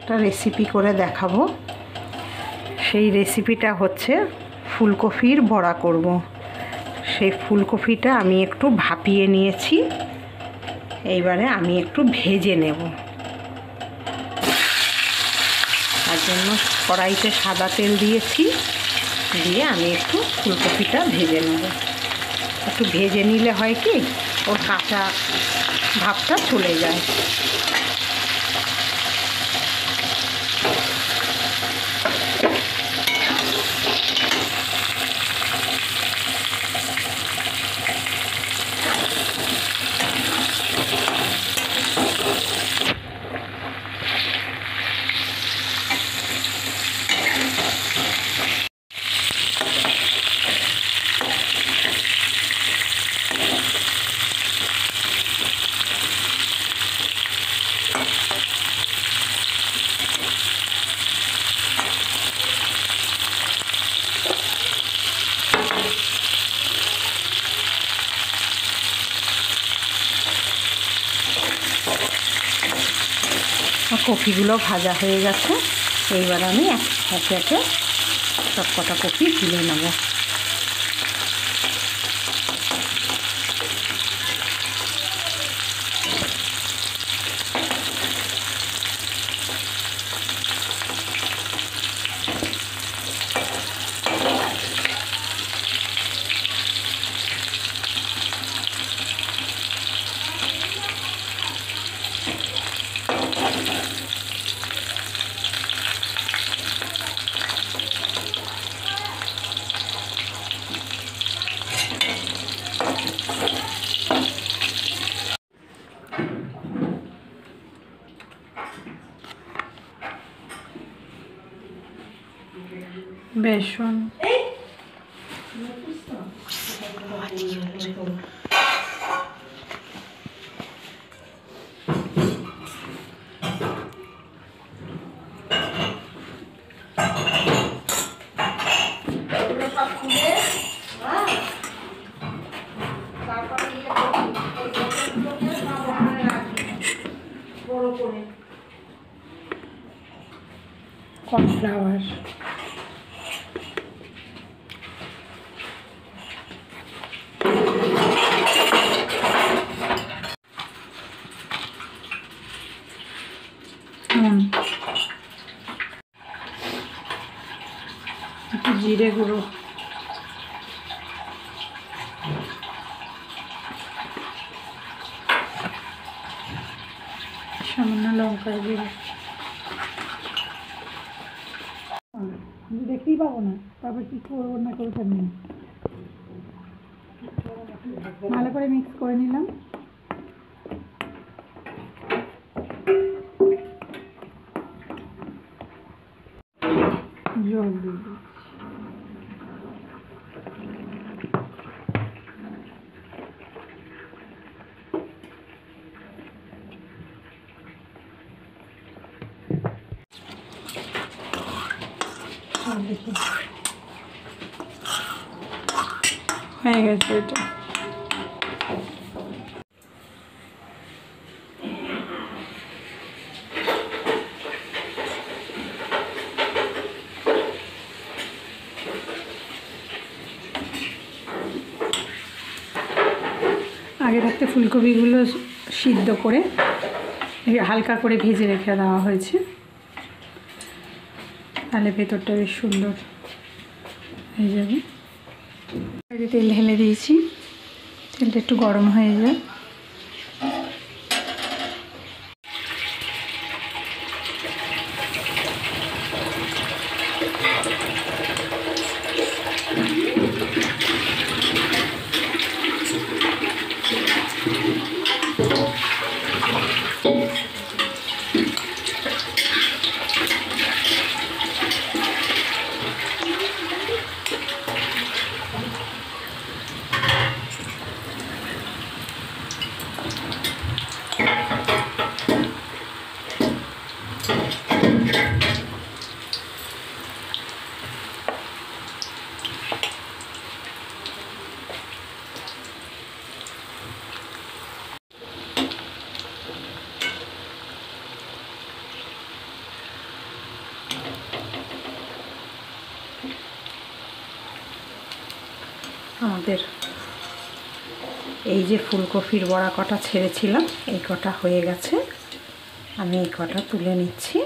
একটা রেসিপি করে দেখাবো। সেই রেসিপিটা হচ্ছে ফুলকপির বড়া করব। সেই ফুলকপিটা আমি একটু ভাপিয়ে নিয়েছি, এইবারে আমি একটু ভেজে নেব। তার জন্য কড়াইতে সাদা তেল দিয়েছি, দিয়ে আমি একটু ফুলকপিটা ভেজে নেব। একটু ভেজে নিলে হয় কি, ওর কাঁচা ভাবটা চলে যায়। কপিগুলো ভাজা হয়ে গেছে, এইবার আমি একে একে সব কটা কপি তুলে নেব। বেসন কর্নফ্লাওয়ার, একটু জিরে গুঁড়ো, সামান্য লঙ্কার গুঁড়ো। দেখতেই পাবো না, তারপর কি করবো না করে ফেলবো। ভালো করে মিক্স করে নিলাম। জল দিয়ে হয়ে গেছে এটা। আগে থাকতে ফুলকপিগুলো সিদ্ধ করে হালকা করে ভেজে রেখে দেওয়া হয়েছে, তাহলে ভেতরটা বেশ সুন্দর হয়ে যাবে। তেল ঢেলে দিয়েছি, তেলটা একটু গরম হয়ে যায়। আমাদের এই যে ফুলকপির বড়া কটা ছেড়েছিলাম এই কটা হয়ে গেছে, আমি এই কটা তুলে নিচ্ছি।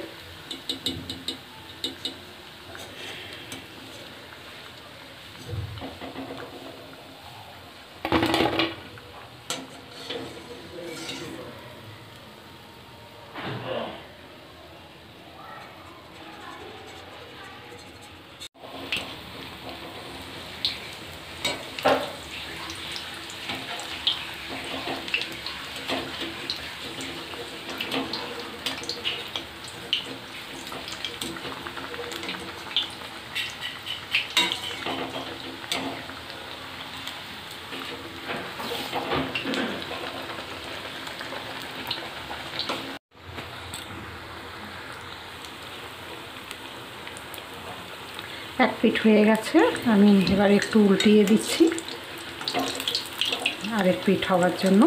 এক পিঠ হয়ে গেছে, আমি এবার একটু উল্টিয়ে দিচ্ছি আরেক পিঠ হওয়ার জন্য।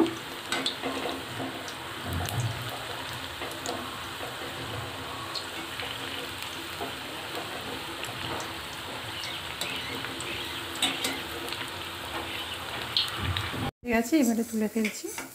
ঠিক আছে, এবারে তুলে ফেলছি।